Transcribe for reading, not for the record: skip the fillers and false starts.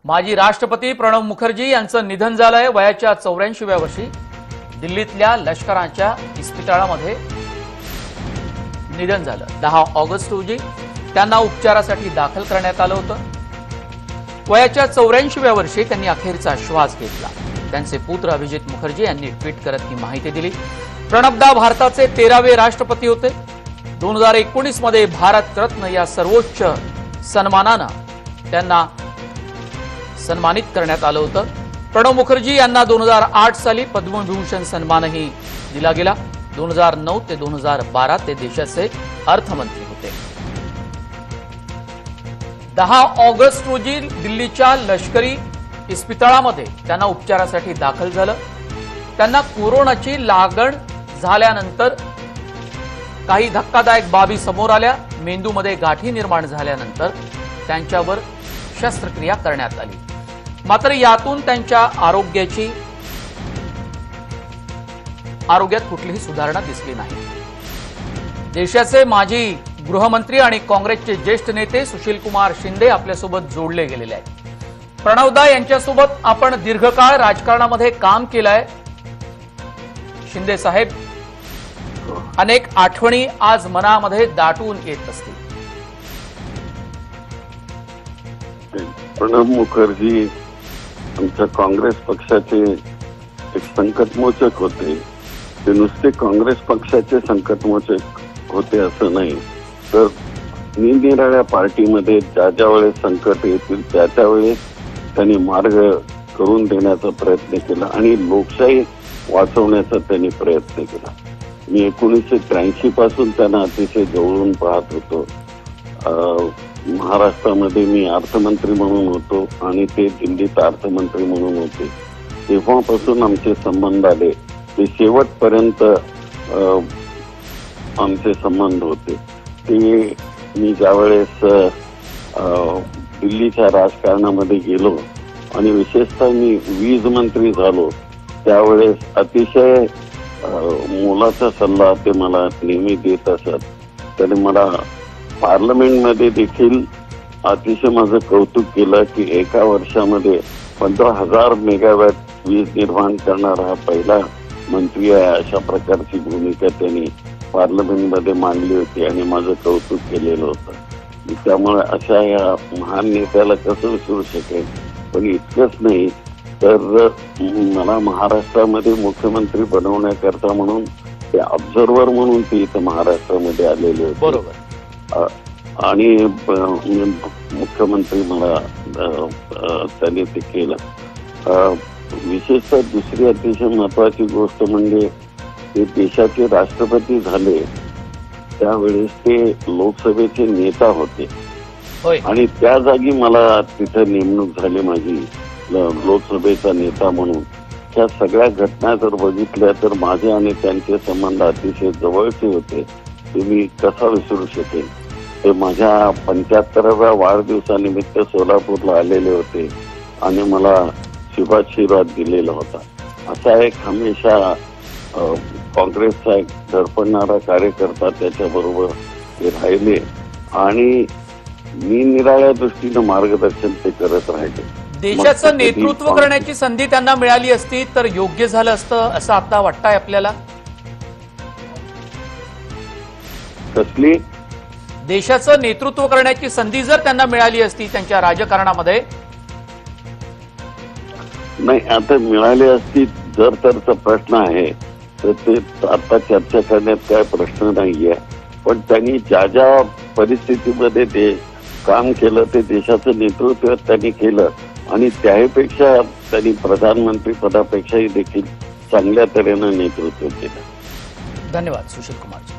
माजी राष्ट्रपती प्रणव मुखर्जी यांचं निधन झालंय वयाच्या 84व्या वर्षी। दिल्लीतल्या लष्कराच्या इस्पितळामध्ये निधन झालं। 10 ऑगस्ट रोजी त्यांना उपचारासाठी दाखल करण्यात आलं होतं। वयाच्या 84व्या वर्षी त्यांनी अखेरचा श्वास घेतला। त्यांचे पुत्र अभिजित मुखर्जी यांनी ट्विट करत ही माहिती दिली। प्रणबदा भारताचे 13वे राष्ट्रपती होते। 2019 मध्ये भारत रत्न या सर्वोच्च सन्मानानं त्यांना सन्मानित करण्यात आलं होतं। प्रणव मुखर्जी यांना 2008 साली पद्मविभूषण सन्मानही दिला गेला। 2009 ते 2012 ते देशाचे अर्थमंत्री होते। 10 ऑगस्ट रोजी दिल्लीच्या लष्करी इस्पितळामध्ये त्यांना उपचारासाठी दाखल झालं। त्यांना कोरोनाची लागण झाल्यानंतर काही धक्कादायक बाबी समोर आल्या। मेंदूमध्ये गाठी निर्माण झाल्यानंतर त्यांच्यावर शस्त्रक्रिया करण्यात आली, मात्र यातून त्यांच्या आरोग्यात कुठलीही सुधारणा दिसली नाही। देशाचे माजी गृहमंत्री आणि काँग्रेसचे ज्येष्ठ नेते सुशीलकुमार शिंदे आपल्यासोबत जोडले गेलेले आहेत। प्रणवदा यांच्यासोबत आपण दीर्घकाळ राजकारणामध्ये काम केलंय। शिंदे साहेब, अनेक आठवणी आज मनामध्ये दाटून येत असतील। प्रणब मुखर्जी आमच्या काँग्रेस पक्षाचे एक संकटमोचक होते। ते नुसते काँग्रेस पक्षाचे संकटमोचक होते असं नाही, तर निरनिराळ्या पार्टीमध्ये ज्या ज्या वेळेस संकट येतील त्या त्या वेळेस त्यांनी मार्ग करून देण्याचा प्रयत्न केला आणि लोकशाही वाचवण्याचा त्यांनी प्रयत्न केला। मी 1983 पासून त्यांना अतिशय जवळून पाहत होतो। महाराष्ट्रामध्ये मी अर्थमंत्री म्हणून होतो आणि ते दिल्लीत अर्थमंत्री म्हणून होते। तेव्हापासून आमचे संबंध आले, ते शेवटपर्यंत आमचे संबंध होते। ते मी ज्यावेळेस दिल्लीच्या राजकारणामध्ये गेलो आणि विशेषतः मी वीज मंत्री झालो त्यावेळेस अतिशय मोलाचा सल्ला ते मला नेहमी देत असत। त्याने मला पार्लमेंटमध्ये देखील अतिशय माझं कौतुक केलं की एका वर्षामध्ये 15,000 मेगावॅट वीज निर्माण करणारा हा पहिला मंत्री आहे, अशा प्रकारची भूमिका त्यांनी पार्लमेंटमध्ये मांडली होती आणि माझं कौतुक केलेलं होतं। त्यामुळे अशा या महान नेत्याला कसं विसरू शकेल। पण इतकंच नाही तर मला महाराष्ट्रामध्ये मुख्यमंत्री बनवण्याकरता म्हणून ते ऑब्झर्व्हर म्हणून ते इथं महाराष्ट्रामध्ये आलेले होते। बरोबर। आणि मुख्यमंत्री मला त्यांनी ते केलं। विशेषतः दुसरी अतिशय महत्वाची गोष्ट म्हणजे ते देशाचे राष्ट्रपती झाले त्यावेळेस ते लोकसभेचे नेता होते आणि त्या जागी मला तिथे नेमणूक झाली माझी लोकसभेचा नेता म्हणून। त्या सगळ्या घटना जर बघितल्या तर माझे आणि त्यांचे संबंध अतिशय जवळचे होते। ते मी कसा विसरू शकेन। ते माझ्या 75व्या वाढदिवसानिमित्त सोलापूरला आलेले होते आणि मला शुभाशीर्वाद दिलेला होता। असा एक हमेशा काँग्रेसचा एक धडपडणारा कार्यकर्ता त्याच्याबरोबर ते राहिले आणि निरनिराळ्या दृष्टीनं मार्गदर्शन ते करत राहिले। देशाचं नेतृत्व करण्याची संधी त्यांना मिळाली असती तर योग्य झालं असतं असं आता वाटतंय आपल्याला? कसली? देशाचं नेतृत्व करण्याची संधी जर त्यांना मिळाली असती त्यांच्या राजकारणामध्ये? नाही, आता मिळाली असती जर तरचा प्रश्न आहे तर ते आता चर्चा करण्यात काय प्रश्न नाहीये। पण त्यांनी ज्या ज्या परिस्थितीमध्ये ते काम केलं ते देशाचं नेतृत्व त्यांनी केलं आणि त्याहीपेक्षा त्यांनी प्रधानमंत्री पदापेक्षाही देखील चांगल्या तऱ्हेनं नेतृत्व केलं। धन्यवाद सुशील कुमार।